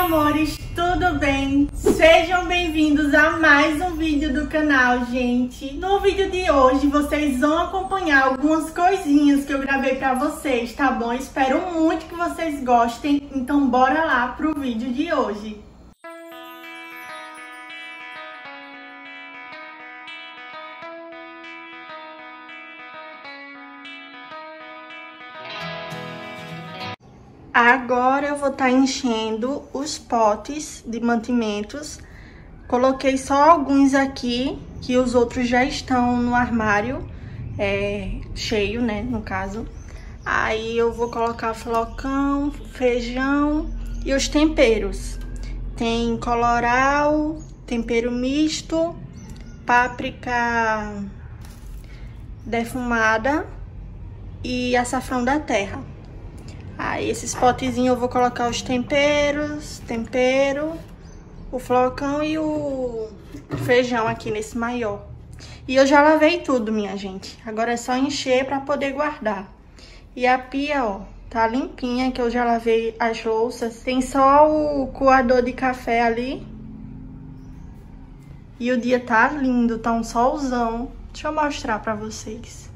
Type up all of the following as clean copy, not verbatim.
amores, tudo bem? Sejam bem-vindos a mais um vídeo do canal, gente. No vídeo de hoje, vocês vão acompanhar algumas coisinhas que eu gravei pra vocês, tá bom? Espero muito que vocês gostem, então bora lá pro vídeo de hoje. Agora eu vou estar enchendo os potes de mantimentos. Coloquei só alguns aqui, que os outros já estão no armário, cheio, né, no caso. Aí eu vou colocar flocão, feijão e os temperos. Tem colorau, tempero misto, páprica defumada e açafrão da terra. Aí, esses potezinhos eu vou colocar os temperos, o flocão e o feijão aqui nesse maior. E eu já lavei tudo, minha gente. Agora é só encher pra poder guardar. E a pia, ó, tá limpinha, que eu já lavei as louças. Tem só o coador de café ali. E o dia tá lindo, tá um solzão. Deixa eu mostrar pra vocês.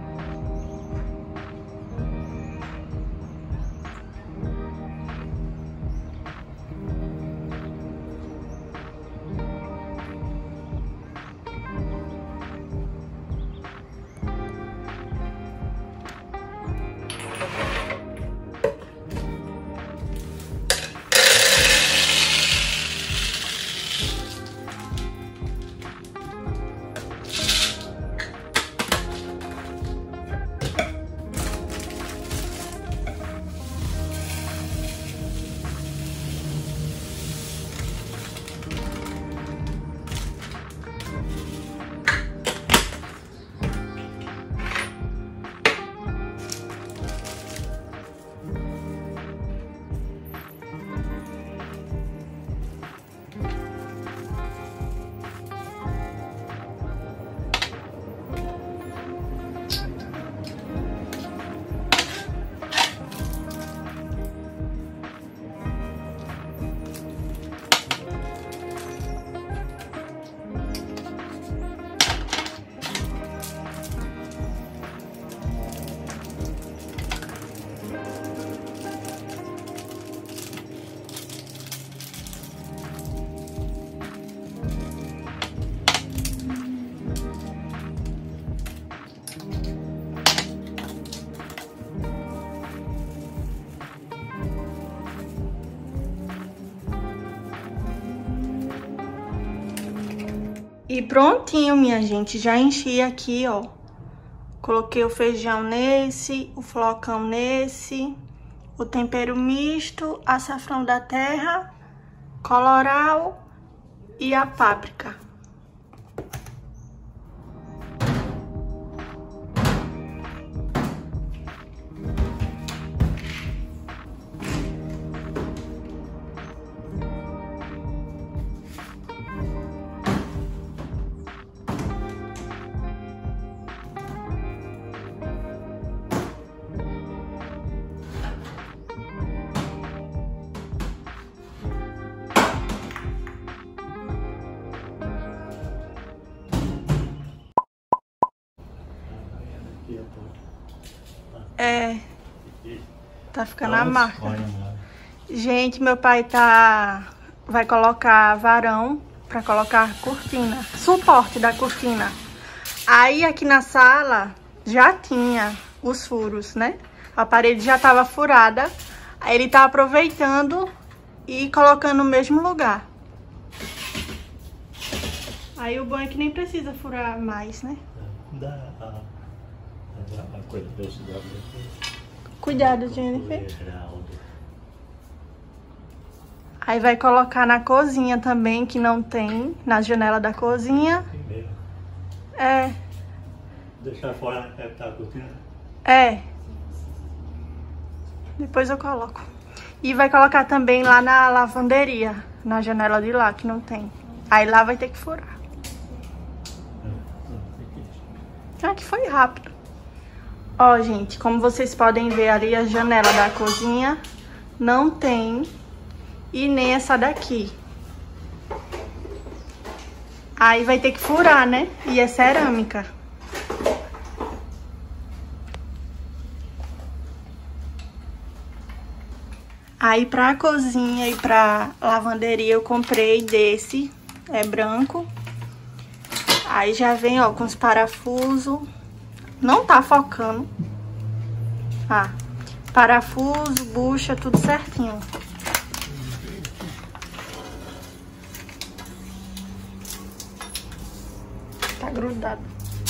E prontinho, minha gente, já enchi aqui, ó. Coloquei o feijão nesse, o flocão nesse, o tempero misto, açafrão da terra, colorau e a páprica. Tá ficando a marca. Gente, meu pai vai colocar varão pra colocar cortina, suporte da cortina. Aí aqui na sala já tinha os furos, né? A parede já tava furada. Aí ele tá aproveitando e colocando no mesmo lugar. Aí o bom é que nem precisa furar mais, né? Cuidado, Jennifer. Aí vai colocar na cozinha também, que não tem, na janela da cozinha. Deixar fora a cortina? Depois eu coloco. E vai colocar também lá na lavanderia, na janela de lá, que não tem. Aí lá vai ter que furar. Aqui foi rápido. Ó, gente, como vocês podem ver ali, a janela da cozinha não tem e nem essa daqui. Aí vai ter que furar, né? E é cerâmica. Aí pra cozinha e pra lavanderia eu comprei desse, é branco. Aí já vem, ó, com os parafusos. Não tá focando. Ah, parafuso, bucha, tudo certinho. Tá grudado.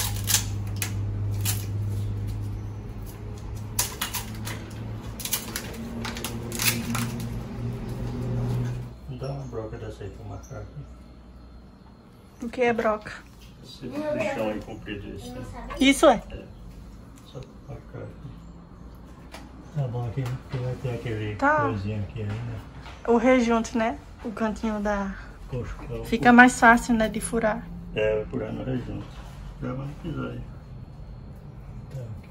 Dá uma broca dessa aí pra marcar aqui. O que é broca? Esse bichão aí comprido esse. Isso é? É. Só pra marcar aqui. Tá bom aqui, porque vai ter aquele coisinho aqui ainda. O rejunte, né? O cantinho da... Poxa, Fica mais fácil, né, de furar. É, vai furar no rejunte. Já vamos pisar aí. Tá, aqui.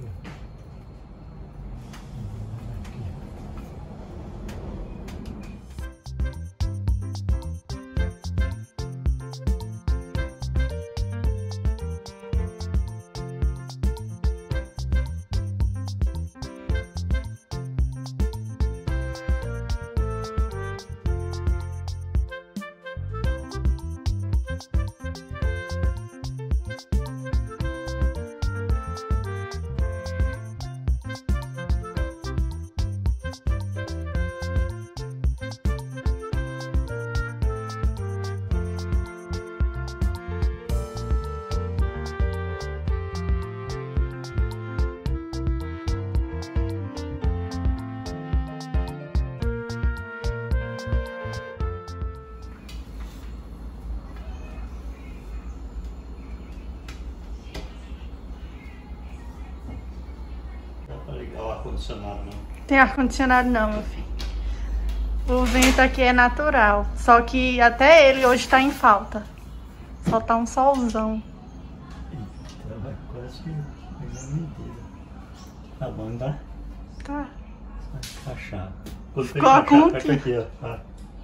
Pra ligar o ar-condicionado, não. Tem ar-condicionado não, meu filho. O vento aqui é natural. Só que até ele hoje tá em falta. Só tá um solzão. Então vai quase pegar mentira. Tá bom, não dá? Tá. Vai encaixar. Coloca um aqui. Aqui, ó. Tá.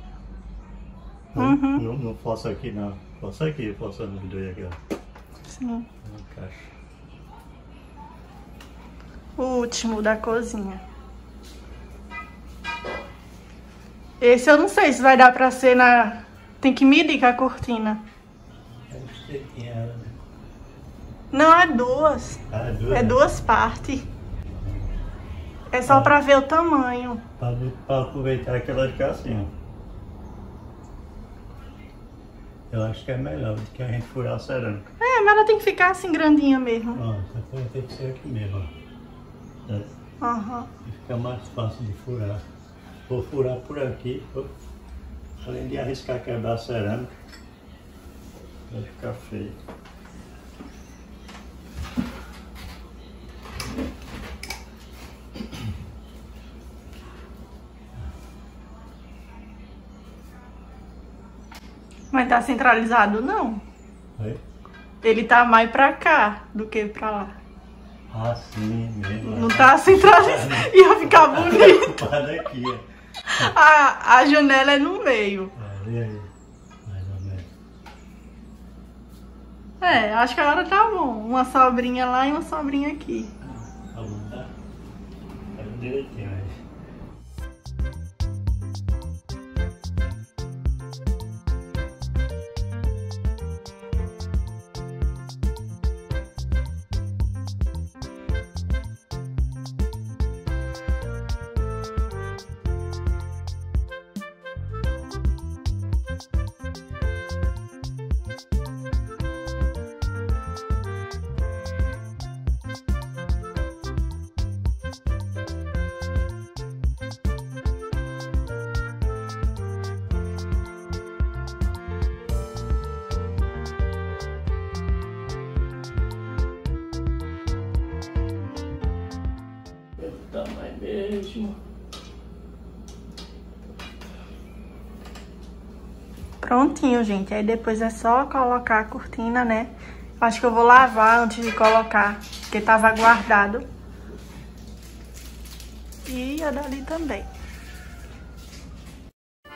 Não força aqui, não. Força aqui, força nos dois aqui, ó. Sim. Não encaixa. O último da cozinha. Esse eu não sei se vai dar pra ser na... Tem que medir com a cortina. É estreitinha ela, né? Não, é duas. Ah, é duas? É duas partes. É só pra ver o tamanho. Pra aproveitar que ela fica assim, ó. Eu acho que é melhor do que a gente furar a cerâmica. É, mas ela tem que ficar assim grandinha mesmo. Ó, depois tem que ser aqui mesmo, ó. Aham. E fica mais fácil de furar. Vou furar por aqui, além de arriscar quebrar a cerâmica, vai ficar feio. Mas tá centralizado não. Oi? Ele tá mais pra cá do que pra lá. Ah, sim, mesmo. Não tá centralizado. Ia ficar bonito. Aqui, ó. A janela é no meio. E aí? Mais ou menos. É, acho que agora tá bom. Uma sobrinha lá e uma sobrinha aqui. Tá bom, tá? Tá direitinho aí. Tamanho mesmo. Prontinho, gente. Aí depois é só colocar a cortina, né? Acho que eu vou lavar antes de colocar, porque tava guardado. E a dali também.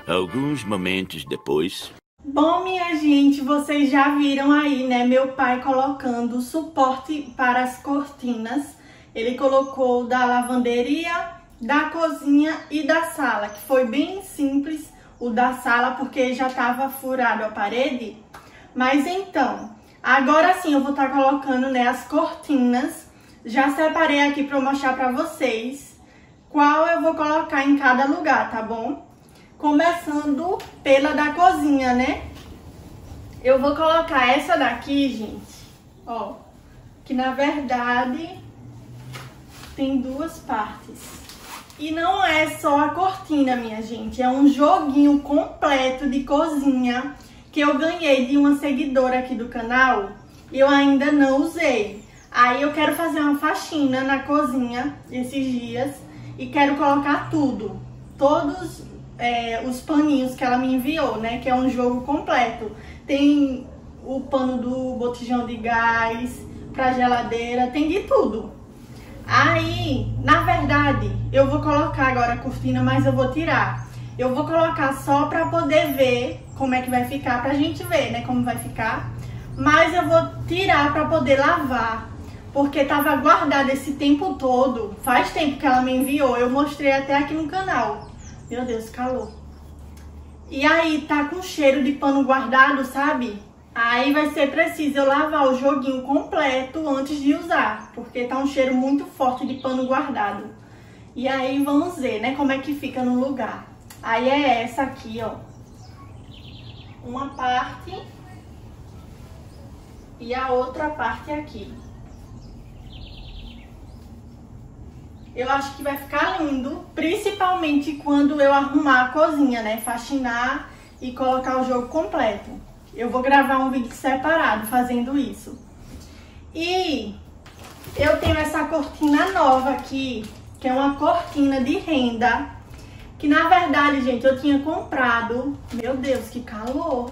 Alguns momentos depois... Bom, minha gente, vocês já viram aí, né, meu pai colocando suporte para as cortinas. Ele colocou da lavanderia, da cozinha e da sala, que foi bem simples o da sala, porque já estava furado a parede. Mas então, agora sim eu vou estar colocando, né, as cortinas. Já separei aqui para mostrar para vocês qual eu vou colocar em cada lugar, tá bom? Começando pela da cozinha, né? Eu vou colocar essa daqui, gente, ó, que na verdade tem duas partes. E não é só a cortina, minha gente, é um joguinho completo de cozinha que eu ganhei de uma seguidora aqui do canal e eu ainda não usei. Aí eu quero fazer uma faxina na cozinha esses dias e quero colocar tudo, todos os paninhos que ela me enviou, né, que é um jogo completo. Tem o pano do botijão de gás, pra geladeira, tem de tudo. Aí, na verdade, eu vou colocar agora a cortina, mas eu vou tirar. Eu vou colocar só pra poder ver como é que vai ficar, pra gente ver, né, como vai ficar. Mas eu vou tirar pra poder lavar, porque tava guardado esse tempo todo. Faz tempo que ela me enviou, eu mostrei até aqui no canal. Meu Deus, calor. E aí tá com cheiro de pano guardado, sabe? Aí vai ser preciso eu lavar o joguinho completo antes de usar, porque tá um cheiro muito forte de pano guardado. E aí vamos ver, né, como é que fica no lugar. Aí é essa aqui, ó. Uma parte e a outra parte aqui. Eu acho que vai ficar lindo, principalmente quando eu arrumar a cozinha, né? Faxinar e colocar o jogo completo. Eu vou gravar um vídeo separado fazendo isso. E eu tenho essa cortina nova aqui, que é uma cortina de renda, que na verdade, gente, eu tinha comprado... Meu Deus, que calor!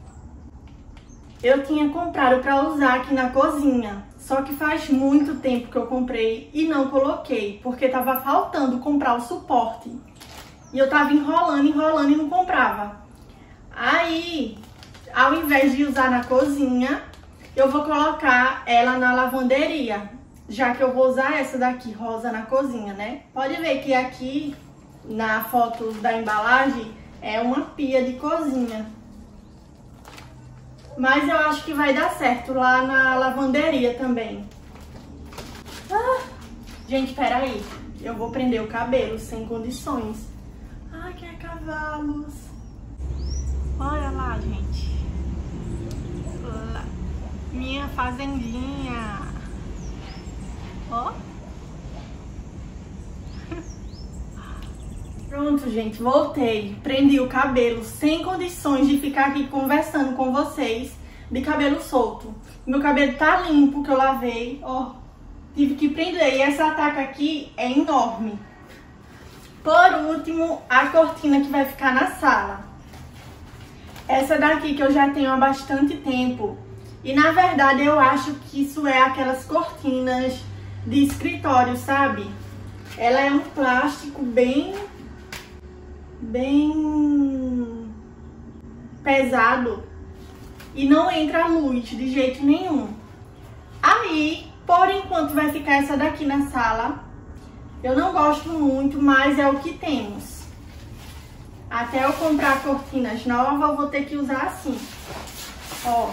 Eu tinha comprado para usar aqui na cozinha. Só que faz muito tempo que eu comprei e não coloquei, porque tava faltando comprar o suporte. E eu tava enrolando e não comprava. Aí, ao invés de usar na cozinha, eu vou colocar ela na lavanderia. Já que eu vou usar essa daqui, rosa, na cozinha, né? Pode ver que aqui, na foto da embalagem, é uma pia de cozinha. Mas eu acho que vai dar certo lá na lavanderia também. Gente, peraí. Eu vou prender o cabelo sem condições. Ai, que é cavalos. Olha lá, gente. Lá. Minha fazendinha. Ó. Pronto, gente, voltei. Prendi o cabelo sem condições de ficar aqui conversando com vocês de cabelo solto. Meu cabelo tá limpo, que eu lavei, ó. Tive que prender. E essa taca aqui é enorme. Por último, a cortina que vai ficar na sala. Essa daqui que eu já tenho há bastante tempo. E na verdade eu acho que isso é aquelas cortinas de escritório, sabe? Ela é um plástico bem pesado e não entra luz de jeito nenhum. Aí, por enquanto vai ficar essa daqui na sala. Eu não gosto muito, mas é o que temos. Até eu comprar cortinas novas, eu vou ter que usar assim. Ó.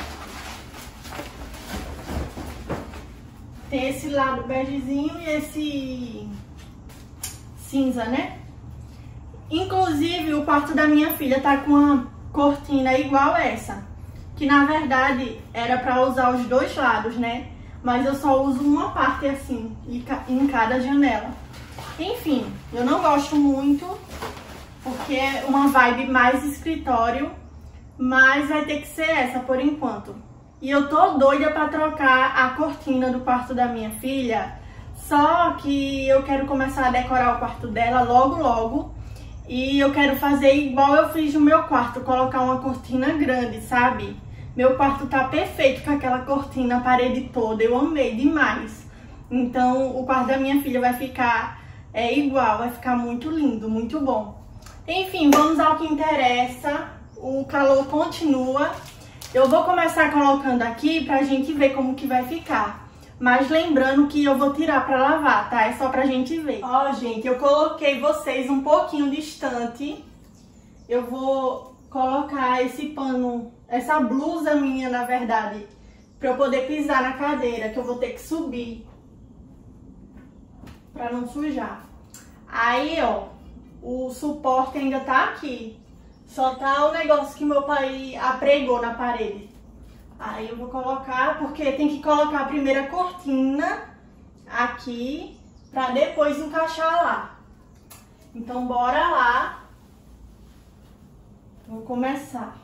Tem esse lado begezinho e esse cinza, né? Inclusive, o quarto da minha filha tá com uma cortina igual essa. Que, na verdade, era pra usar os dois lados, né? Mas eu só uso uma parte assim, em cada janela. Enfim, eu não gosto muito, porque é uma vibe mais escritório. Mas vai ter que ser essa por enquanto. E eu tô doida pra trocar a cortina do quarto da minha filha. Só que eu quero começar a decorar o quarto dela logo, logo. E eu quero fazer igual eu fiz no meu quarto, colocar uma cortina grande, sabe? Meu quarto tá perfeito com aquela cortina, a parede toda, eu amei demais. Então o quarto da minha filha vai ficar igual, vai ficar muito lindo, muito bom. Enfim, vamos ao que interessa. O calor continua. Eu vou começar colocando aqui pra gente ver como que vai ficar. Mas lembrando que eu vou tirar pra lavar, tá? É só pra gente ver. Ó, gente, eu coloquei vocês um pouquinho distante. Eu vou colocar esse pano, essa blusa minha, na verdade, pra eu poder pisar na cadeira, que eu vou ter que subir pra não sujar. Aí, ó, o suporte ainda tá aqui. Só tá o negócio que meu pai apregou na parede. Aí eu vou colocar, porque tem que colocar a primeira cortina aqui pra depois encaixar lá. Então bora lá. Vou começar.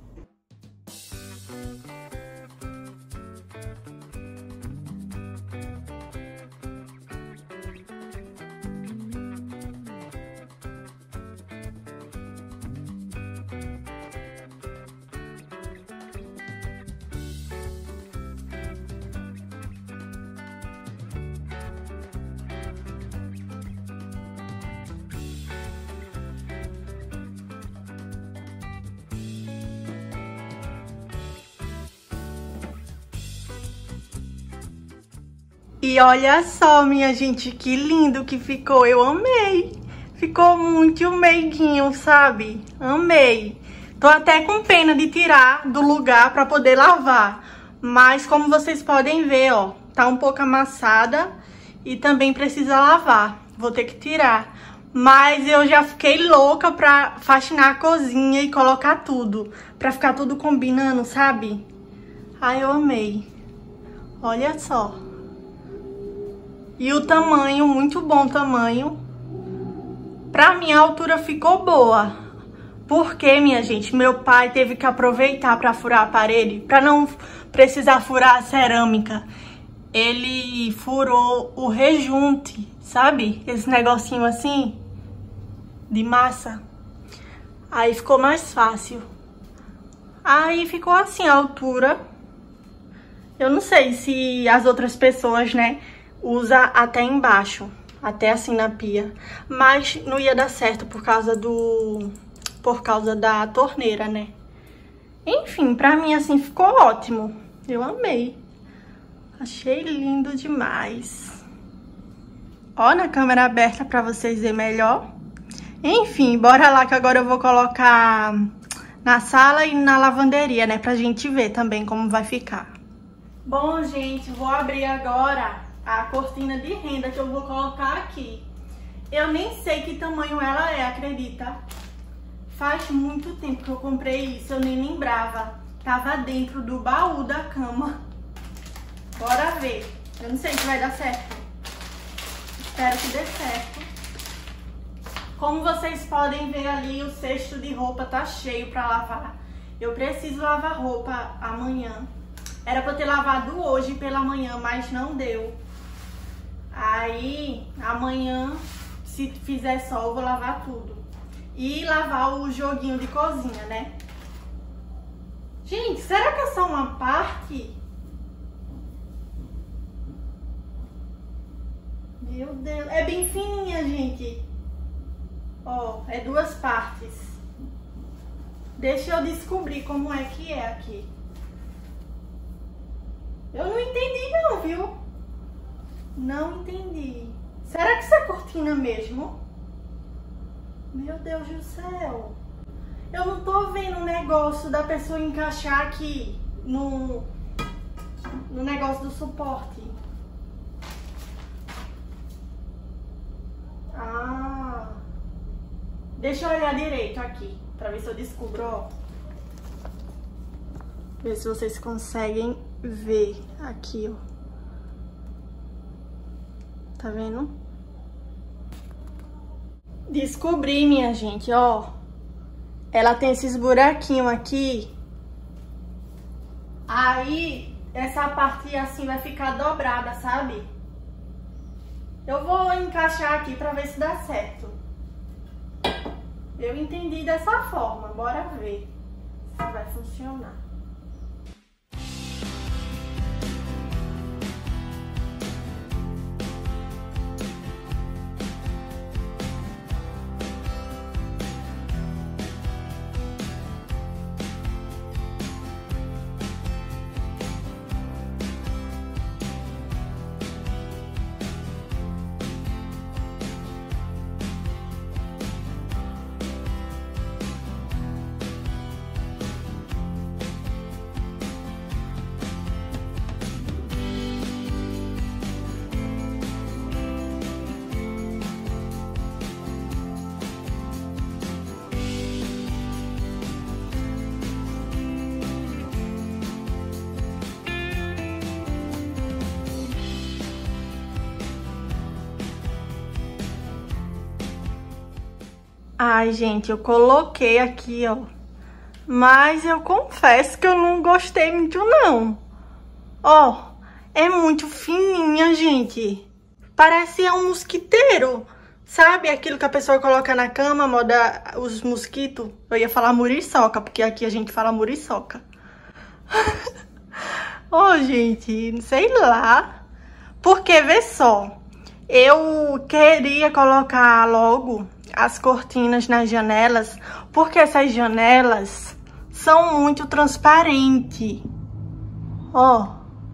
E olha só, minha gente, que lindo que ficou. Eu amei. Ficou muito meiguinho, sabe? Amei. Tô até com pena de tirar do lugar pra poder lavar. Mas como vocês podem ver, ó, tá um pouco amassada e também precisa lavar. Vou ter que tirar. Mas eu já fiquei louca pra faxinar a cozinha e colocar tudo. Pra ficar tudo combinando, sabe? Ai, eu amei. Olha só. E o tamanho, muito bom tamanho. Pra mim a altura ficou boa. Porque, minha gente, meu pai teve que aproveitar pra furar a parede. Pra não precisar furar a cerâmica. Ele furou o rejunte, sabe? Esse negocinho assim, de massa. Aí ficou mais fácil. Aí ficou assim a altura. Eu não sei se as outras pessoas, né, usa até embaixo, até assim na pia, mas não ia dar certo por causa da torneira, né? Enfim, pra mim assim ficou ótimo. Eu amei. Achei lindo demais. Ó, na câmera aberta pra vocês verem melhor. Enfim, bora lá que agora eu vou colocar na sala e na lavanderia, né, pra gente ver também como vai ficar. Bom, gente, vou abrir agora a cortina de renda que eu vou colocar aqui. Eu nem sei que tamanho ela é, acredita? Faz muito tempo que eu comprei isso, eu nem lembrava. Tava dentro do baú da cama. Bora ver. Eu não sei se vai dar certo. Espero que dê certo. Como vocês podem ver ali, o cesto de roupa tá cheio pra lavar. Eu preciso lavar roupa amanhã. Era pra eu ter lavado hoje pela manhã, mas não deu. Aí, amanhã, se fizer sol, eu vou lavar tudo. E lavar o joguinho de cozinha, né? Gente, será que é só uma parte? Meu Deus, é bem fininha, gente. Ó, é duas partes. Deixa eu descobrir como é que é aqui. Eu não entendi não, viu? Não entendi. Será que isso é cortina mesmo? Meu Deus do céu. Eu não tô vendo o negócio da pessoa encaixar aqui no negócio do suporte. Ah. Deixa eu olhar direito aqui, pra ver se eu descubro, ó. Ver se vocês conseguem ver aqui, ó. Tá vendo? Descobri, minha gente, ó. Ela tem esses buraquinhos aqui. Aí, essa parte assim vai ficar dobrada, sabe? Eu vou encaixar aqui pra ver se dá certo. Eu entendi dessa forma. Bora ver se vai funcionar. Ai, gente, eu coloquei aqui, ó. Mas eu confesso que eu não gostei muito, não. Ó, é muito fininha, gente. Parece um mosquiteiro. Sabe aquilo que a pessoa coloca na cama, moda os mosquitos? Eu ia falar muriçoca, porque aqui a gente fala muriçoca. Ó, gente, sei lá. Porque, vê só, eu queria colocar logo as cortinas nas janelas, porque essas janelas são muito transparentes. Ó.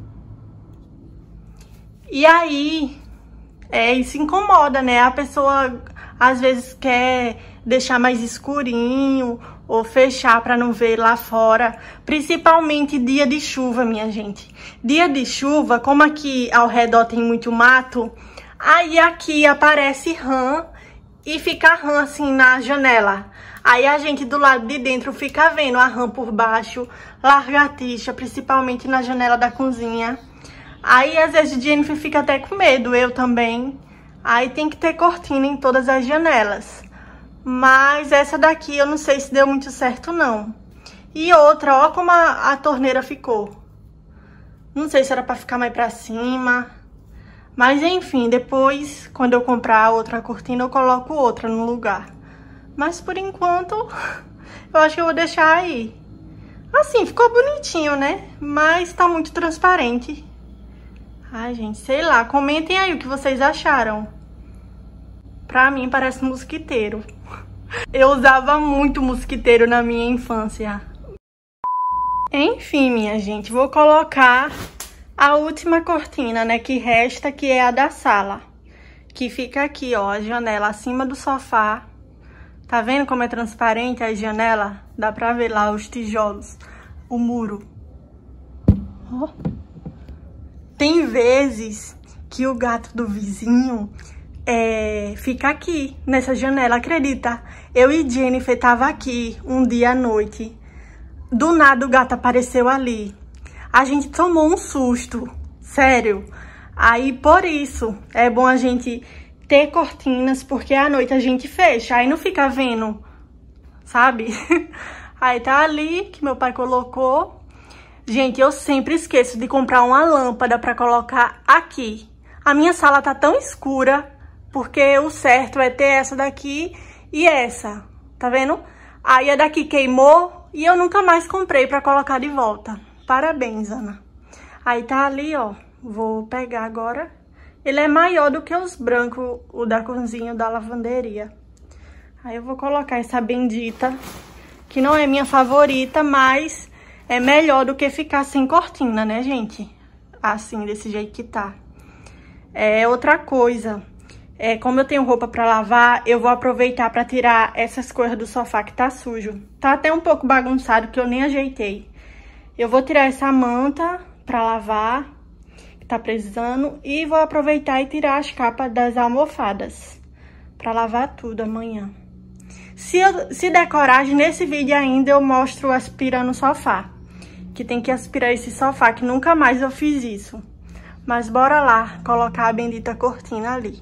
E aí, isso incomoda, né? A pessoa, às vezes, quer deixar mais escurinho ou fechar para não ver lá fora. Principalmente dia de chuva, minha gente. Dia de chuva, como aqui ao redor tem muito mato, aí aqui aparece rã e fica rã assim na janela. Aí a gente do lado de dentro fica vendo a rã por baixo, lagartixa, principalmente na janela da cozinha. Aí às vezes a Jennifer fica até com medo, eu também. Aí tem que ter cortina em todas as janelas. Mas essa daqui eu não sei se deu muito certo não. E outra, ó como a torneira ficou. Não sei se era pra ficar mais pra cima. Mas enfim, depois, quando eu comprar outra cortina, eu coloco outra no lugar. Mas por enquanto, eu acho que eu vou deixar aí. Assim, ficou bonitinho, né? Mas tá muito transparente. Ai, gente, sei lá. Comentem aí o que vocês acharam. Pra mim, parece mosquiteiro. Eu usava muito mosquiteiro na minha infância. Enfim, minha gente, vou colocar a última cortina, né, que resta, que é a da sala. Que fica aqui, ó, a janela acima do sofá. Tá vendo como é transparente a janela? Dá pra ver lá os tijolos, o muro. Ó. Tem vezes que o gato do vizinho fica aqui, nessa janela, acredita? Eu e Jennifer tava aqui um dia à noite. Do nada o gato apareceu ali. A gente tomou um susto, sério. Aí, por isso, é bom a gente ter cortinas, porque à noite a gente fecha, aí não fica vendo, sabe? Aí tá ali, que meu pai colocou. Gente, eu sempre esqueço de comprar uma lâmpada pra colocar aqui. A minha sala tá tão escura, porque o certo é ter essa daqui e essa, tá vendo? Aí a daqui queimou e eu nunca mais comprei pra colocar de volta. Parabéns, Ana. Aí tá ali, ó. Vou pegar agora. Ele é maior do que os brancos, o da cozinha, da lavanderia. Aí eu vou colocar essa bendita, que não é minha favorita, mas é melhor do que ficar sem cortina, né, gente? Assim, desse jeito que tá. Outra coisa, como eu tenho roupa pra lavar, eu vou aproveitar pra tirar essas coisas do sofá que tá sujo. Tá até um pouco bagunçado, que eu nem ajeitei. Eu vou tirar essa manta pra lavar, que tá precisando, e vou aproveitar e tirar as capas das almofadas pra lavar tudo amanhã. Se der coragem, nesse vídeo ainda eu mostro aspirando o sofá, que tem que aspirar esse sofá, que nunca mais eu fiz isso. Mas bora lá colocar a bendita cortina ali.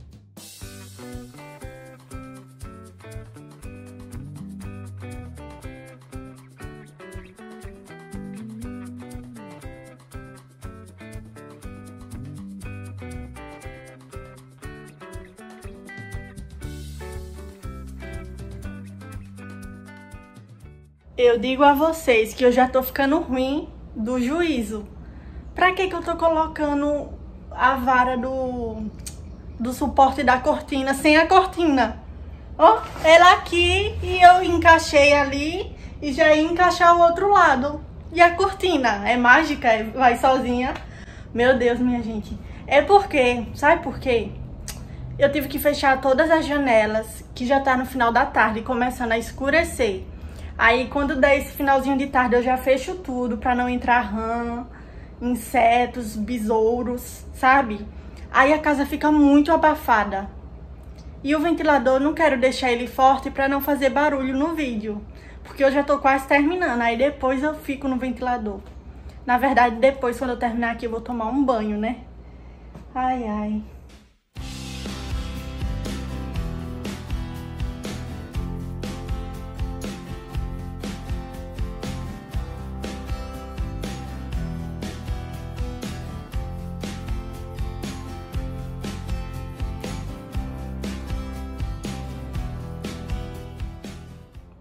Eu digo a vocês que eu já tô ficando ruim do juízo. Pra que eu tô colocando a vara do suporte da cortina sem a cortina? Ó, ela aqui e eu encaixei ali e já ia encaixar o outro lado. E a cortina é mágica, vai sozinha. Meu Deus, minha gente. É porque, sabe por quê? Eu tive que fechar todas as janelas, que já tá no final da tarde, começando a escurecer. Aí quando der esse finalzinho de tarde eu já fecho tudo pra não entrar rã, insetos, besouros, sabe? Aí a casa fica muito abafada. E o ventilador eu não quero deixar ele forte pra não fazer barulho no vídeo, porque eu já tô quase terminando, aí depois eu fico no ventilador. Na verdade, depois quando eu terminar aqui eu vou tomar um banho, né? Ai, ai.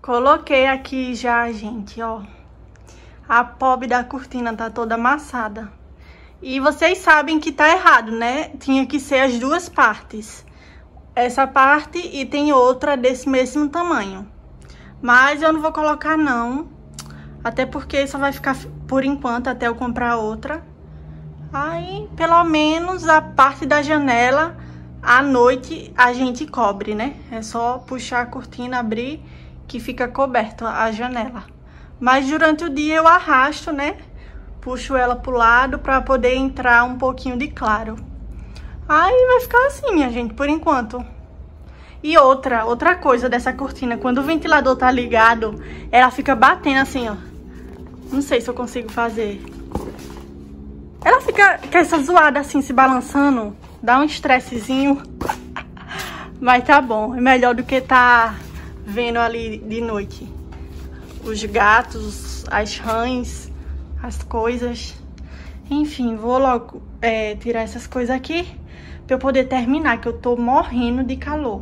Coloquei aqui já, gente, ó. A pobre da cortina tá toda amassada. E vocês sabem que tá errado, né? Tinha que ser as duas partes. Essa parte e tem outra desse mesmo tamanho. Mas eu não vou colocar, não. Até porque só vai ficar por enquanto até eu comprar outra. Aí, pelo menos a parte da janela, à noite, a gente cobre, né? É só puxar a cortina, abrir, que fica coberto a janela. Mas durante o dia eu arrasto, né? Puxo ela pro lado pra poder entrar um pouquinho de claro. Aí vai ficar assim, minha gente, por enquanto. E outra coisa dessa cortina, quando o ventilador tá ligado, ela fica batendo assim, ó. Não sei se eu consigo fazer. Ela fica com essa zoada assim, se balançando. Dá um estressezinho. Mas tá bom, é melhor do que tá vendo ali de noite. Os gatos, as rãs, as coisas. Enfim, vou logo tirar essas coisas aqui pra eu poder terminar, que eu tô morrendo de calor.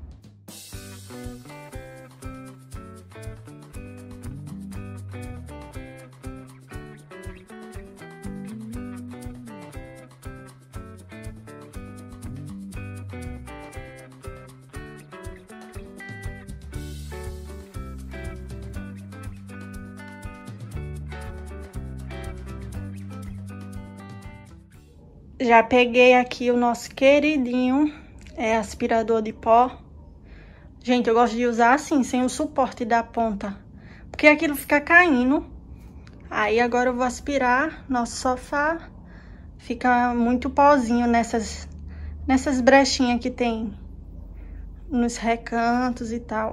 Já peguei aqui o nosso queridinho aspirador de pó. Gente, eu gosto de usar assim, sem o suporte da ponta, porque aquilo fica caindo. Aí agora eu vou aspirar nosso sofá. Fica muito pozinho nessas brechinhas que tem nos recantos e tal.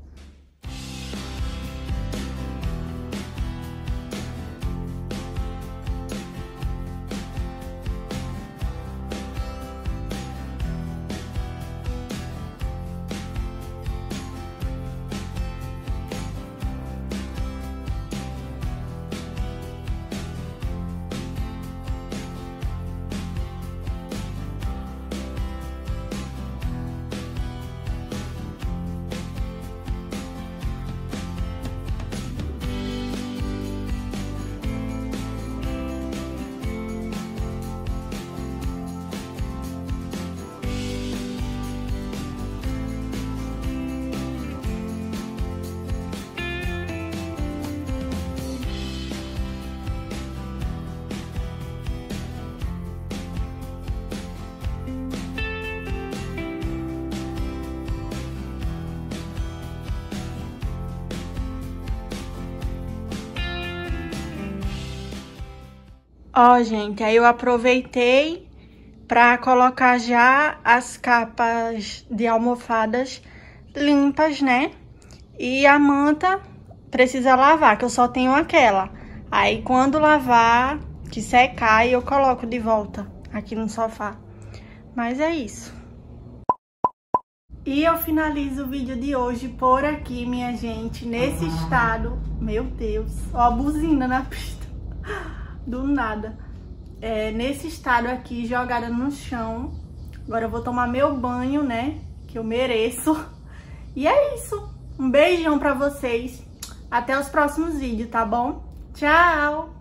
Ó, gente, aí eu aproveitei pra colocar já as capas de almofadas limpas, né? E a manta precisa lavar, que eu só tenho aquela. Aí quando lavar, que secar, eu coloco de volta aqui no sofá. Mas é isso. E eu finalizo o vídeo de hoje por aqui, minha gente, nesse estado. Meu Deus, ó a buzina na pista. Do nada. Nesse estado aqui, jogada no chão. Agora eu vou tomar meu banho, né? Que eu mereço. E é isso. Um beijão pra vocês. Até os próximos vídeos, tá bom? Tchau!